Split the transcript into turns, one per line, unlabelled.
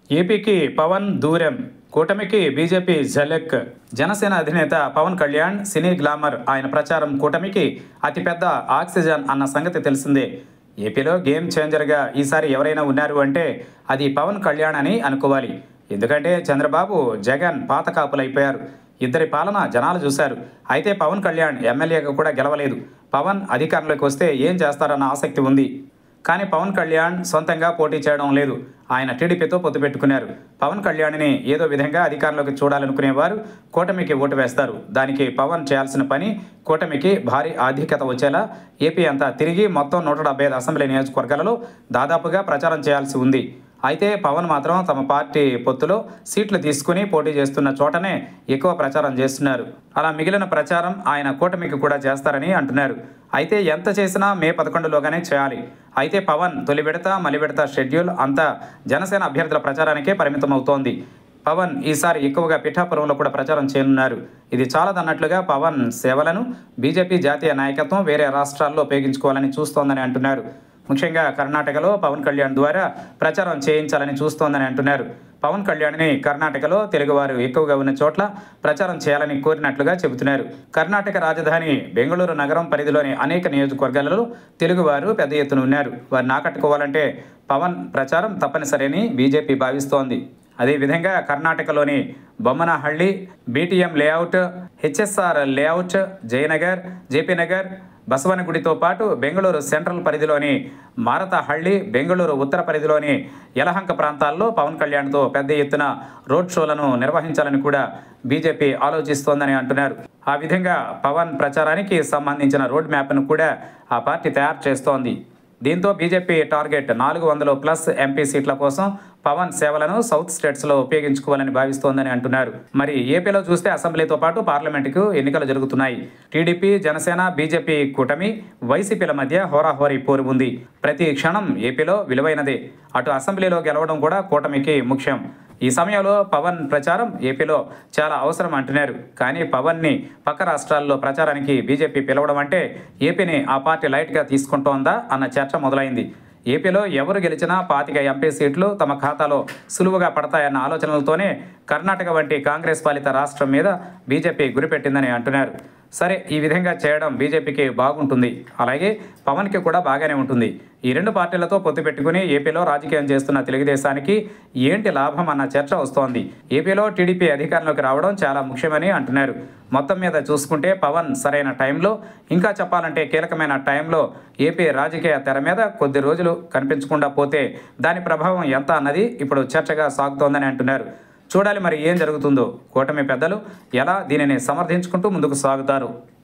ఏపీకి పవన్ దూరం, కూటమికి బీజేపీ ఝలక్. జనసేన అధినేత పవన్ కళ్యాణ్ సినీ గ్లామర్. ఆయన ప్రచారం కూటమికి అతిపెద్ద ఆక్సిజన్ అన్న సంగతి తెలిసిందే. ఏపీలో గేమ్ చేంజర్గా ఈసారి ఎవరైనా ఉన్నారు అంటే అది పవన్ కళ్యాణ్ అని అనుకోవాలి. ఎందుకంటే చంద్రబాబు, జగన్ పాత కాపులైపోయారు. ఇద్దరి పాలన జనాలు చూశారు. అయితే పవన్ కళ్యాణ్ ఎమ్మెల్యేగా కూడా గెలవలేదు. పవన్ అధికారంలోకి వస్తే ఏం చేస్తారన్న ఆసక్తి ఉంది. కానీ పవన్ కళ్యాణ్ సొంతంగా పోటీ చేయడం లేదు. ఆయన టీడీపీతో పొత్తు పెట్టుకున్నారు. పవన్ కళ్యాణ్ని ఏదో విధంగా అధికారంలోకి చూడాలనుకునేవారు కూటమికి ఓటు వేస్తారు. దానికి పవన్ చేయాల్సిన పని కూటమికి భారీ ఆధిక్యత వచ్చేలా ఏపీ అంతా తిరిగి మొత్తం 175 అసెంబ్లీ నియోజకవర్గాలలో దాదాపుగా ప్రచారం చేయాల్సి ఉంది. అయితే పవన్ మాత్రం తమ పార్టీ పొత్తులో సీట్లు తీసుకుని పోటీ చేస్తున్న చోటనే ఎక్కువ ప్రచారం చేస్తున్నారు. అలా మిగిలిన ప్రచారం ఆయన కూటమికి కూడా చేస్తారని అంటున్నారు. అయితే ఎంత చేసినా మే 11లోగానే చేయాలి. అయితే పవన్ తొలి విడత, మలి విడత షెడ్యూల్ అంతా జనసేన అభ్యర్థుల ప్రచారానికే పరిమితం అవుతోంది. పవన్ ఈసారి ఎక్కువగా పిఠాపురంలో కూడా ప్రచారం చేయనున్నారు. ఇది చాలదన్నట్లుగా పవన్ సేవలను బీజేపీ జాతీయ నాయకత్వం వేరే రాష్ట్రాల్లో ఉపయోగించుకోవాలని చూస్తోందని అంటున్నారు. ముఖ్యంగా కర్ణాటకలో పవన్ కళ్యాణ్ ద్వారా ప్రచారం చేయించాలని చూస్తోందని అంటున్నారు. పవన్ కళ్యాణ్ని కర్ణాటకలో తెలుగువారు ఎక్కువగా ఉన్న చోట్ల ప్రచారం చేయాలని కోరినట్లుగా చెబుతున్నారు. కర్ణాటక రాజధాని బెంగళూరు నగరం పరిధిలోని అనేక నియోజకవర్గాలలో తెలుగువారు పెద్ద ఎత్తున ఉన్నారు. వారిని ఆకట్టుకోవాలంటే పవన్ ప్రచారం తప్పనిసరి అని బీజేపీ భావిస్తోంది. అదేవిధంగా కర్ణాటకలోని Bommanahalli, BTM layout, HSR layout, Jayanagar, JP Nagar, బసవనగుడితో పాటు బెంగళూరు సెంట్రల్ పరిధిలోని మారతహళ్లి, బెంగళూరు ఉత్తర పరిధిలోని యలహంక ప్రాంతాల్లో పవన్ కళ్యాణ్తో పెద్ద ఎత్తున రోడ్ షోలను నిర్వహించాలని కూడా బీజేపీ ఆలోచిస్తోందని అంటున్నారు. ఆ విధంగా పవన్ ప్రచారానికి సంబంధించిన రోడ్ మ్యాప్ను కూడా ఆ పార్టీ తయారు చేస్తోంది. దీంతో బీజేపీ టార్గెట్ 400+ ఎంపీ సీట్ల కోసం పవన్ సేవలను సౌత్ స్టేట్స్లో ఉపయోగించుకోవాలని భావిస్తోందని అంటున్నారు. మరి ఏపీలో చూస్తే అసెంబ్లీతో పాటు పార్లమెంటుకు ఎన్నికలు జరుగుతున్నాయి. టీడీపీ, జనసేన, బీజేపీ కూటమి, వైసీపీల మధ్య హోరాహోరీ పోరు ఉంది. ప్రతి క్షణం ఏపీలో విలువైనదే. అటు అసెంబ్లీలో గెలవడం కూడా కూటమికి ముఖ్యం. ఈ సమయంలో పవన్ ప్రచారం ఏపీలో చాలా అవసరం అంటున్నారు. కానీ పవన్ని పక్క రాష్ట్రాల్లో ప్రచారానికి బీజేపీ పిలవడం అంటే ఏపీని ఆ పార్టీ లైట్గా తీసుకుంటోందా అన్న చర్చ మొదలైంది. ఏపీలో ఎవరు గెలిచినా 25 ఎంపీ సీట్లు తమ ఖాతాలో సులువుగా పడతాయన్న ఆలోచనలతోనే కర్ణాటక వంటి కాంగ్రెస్ పాలిత రాష్ట్రం మీద బీజేపీ గురిపెట్టిందని అంటున్నారు. సరే, ఈ విధంగా చేయడం బీజేపీకి బాగుంటుంది. అలాగే పవన్కి కూడా బాగానే ఉంటుంది. ఈ రెండు పార్టీలతో పొత్తు పెట్టుకుని ఏపీలో రాజకీయం చేస్తున్న తెలుగుదేశానికి ఏంటి లాభం అన్న చర్చ వస్తోంది. ఏపీలో టీడీపీ అధికారంలోకి రావడం చాలా ముఖ్యమని అంటున్నారు. మొత్తం మీద చూసుకుంటే పవన్ సరైన టైంలో, ఇంకా చెప్పాలంటే కీలకమైన టైంలో ఏపీ రాజకీయ తెర మీద కొద్ది రోజులు కనిపించకుండా పోతే దాని ప్రభావం ఎంత అన్నది ఇప్పుడు చర్చగా సాగుతోందని అంటున్నారు. చూడాలి మరి ఏం జరుగుతుందో. కూటమి పెద్దలు ఎలా దీనిని సమర్థించుకుంటూ ముందుకు సాగుతారు.